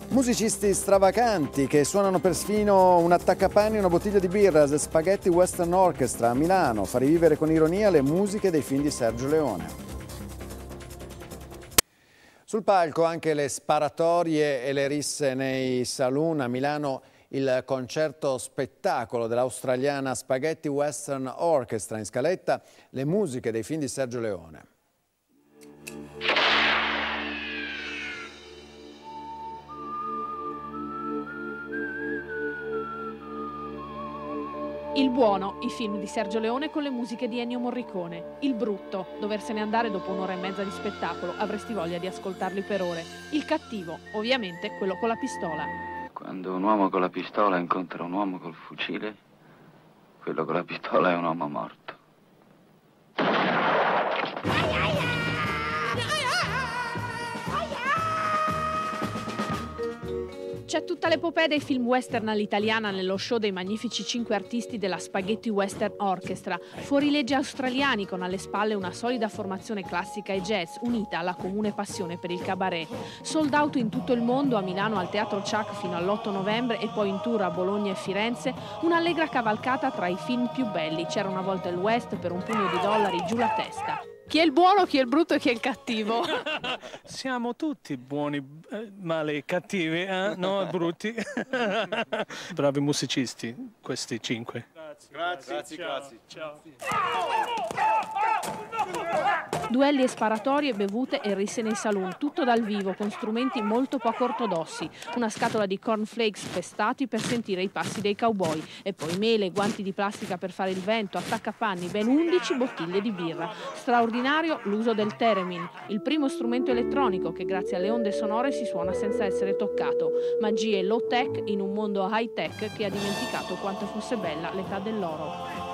Musicisti stravaganti che suonano persino un attaccapanni e una bottiglia di birra. Spaghetti Western Orchestra a Milano fa rivivere con ironia le musiche dei film di Sergio Leone. Sul palco anche le sparatorie e le risse nei saloon. A Milano il concerto spettacolo dell'australiana Spaghetti Western Orchestra, in scaletta le musiche dei film di Sergio Leone. Il buono, i film di Sergio Leone con le musiche di Ennio Morricone. Il brutto, doversene andare dopo un'ora e mezza di spettacolo, avresti voglia di ascoltarli per ore. Il cattivo, ovviamente quello con la pistola. Quando un uomo con la pistola incontra un uomo col fucile, quello con la pistola è un uomo morto. C'è tutta l'epopea dei film western all'italiana nello show dei magnifici 5 artisti della Spaghetti Western Orchestra, fuorilegge australiani con alle spalle una solida formazione classica e jazz unita alla comune passione per il cabaret. Sold out in tutto il mondo, a Milano al Teatro Ciak fino all'8 novembre e poi in tour a Bologna e Firenze, un'allegra cavalcata tra i film più belli. C'era una volta il West, per un pugno di dollari giù la testa. Chi è il buono, chi è il brutto e chi è il cattivo? Siamo tutti buoni, male, cattivi, no? Brutti. Bravi musicisti, questi 5. Grazie. Ciao. Duelli e sparatorie, bevute e risse nei saloon, tutto dal vivo con strumenti molto poco ortodossi. Una scatola di cornflakes pestati per sentire i passi dei cowboy e poi mele, guanti di plastica per fare il vento, attaccapanni, ben 11 bottiglie di birra. Straordinario l'uso del theremin, il primo strumento elettronico che grazie alle onde sonore si suona senza essere toccato. Magie low tech in un mondo high tech che ha dimenticato quanto fosse bella l'età dell'oro.